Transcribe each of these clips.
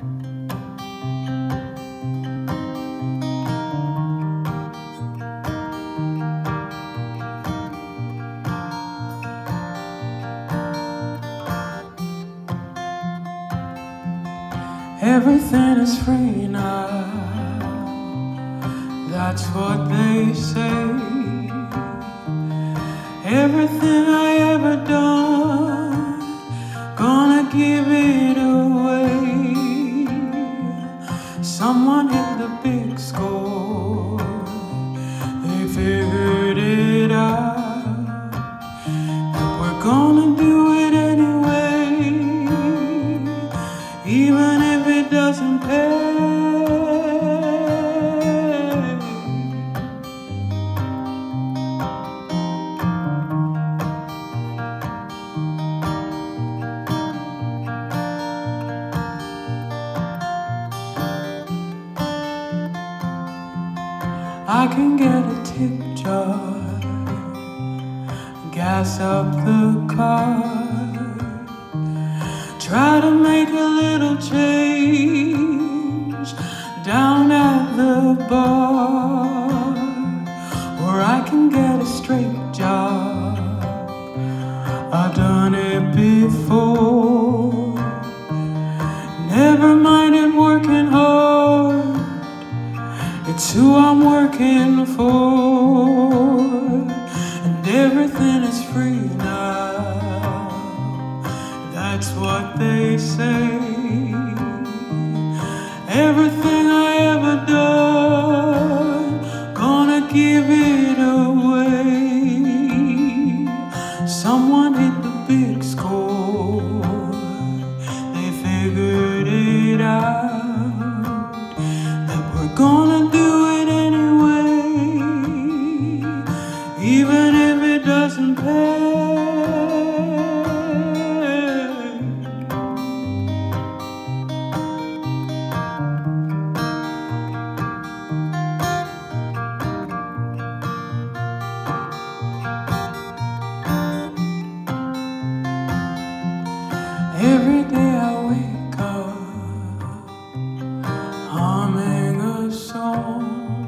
Everything is free now, that's what they say. Everything I ever done, gonna give it away. Someone hit the big score, they figured it out, that we're gonna do it anyway, even if it doesn't pay. I can get a tip jar, gas up the car, try to make a little change down at the bar, or I can get a straight job. I've done it before. Never minded working hard, it's who I'm working for, and everything is free now, that's what they say. Everything I ever done, gonna give it away. Someone hit the big score, they figured it out, that we're gonna do it anyway, even if it doesn't pay. Every day I wake up humming a song.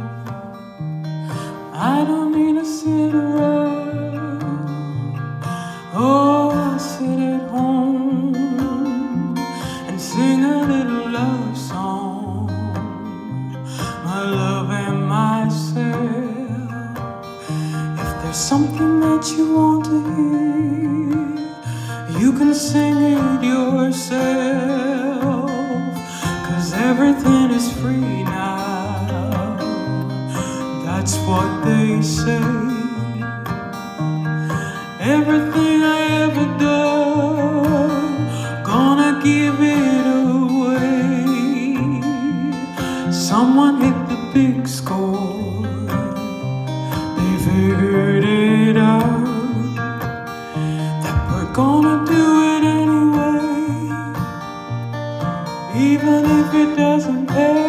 I don't need to sit around, oh, I sit at home and sing a little love song, my love and myself. If there's something that you want to hear, you can sing it yourself, 'cause everything is free now, that's what they say. Everything I ever done, gonna give it away. Someone hit the big score, they figured it out, that we're gonna do it anyway, even if it doesn't pay.